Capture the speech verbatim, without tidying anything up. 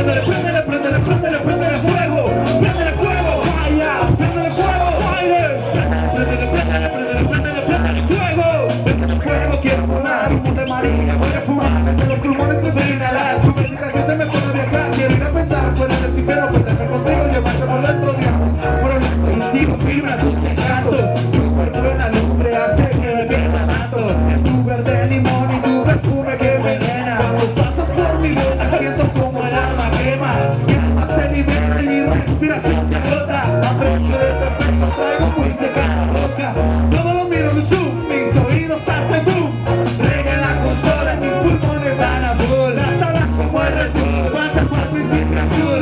Préndele, préndele, préndele, préndele, préndele fuego. Préndele fuego. Vaya, préndele fuego. Fire. Préndele, préndele, préndele, préndele, préndele fuego. Préndele fuego, quiero volar, un de María, voy a fumar, de los pulmones que voy a inhalar. Tu medicación se me pone viajar, quiero ir a pensar fuera del estipero, perderme contigo, llevarte por dentro, digamos, por el lado. Y sigo firme a tus encantos. Tu cuerpo en la lumbre hace que me pierda tanto. Tu verde limón y tu perfume que me llena. Cuando pasas por mi boca siento como el alma quema. Mi alma se libera y mi respiración se agota. A precio de perfecto traigo muy seca la roca. Todo lo miro en zoom, mis oídos hacen boom. Reggae en la consola y mis pulmones dan a full. Las alas como el Red Bull, panza fácil sin azul.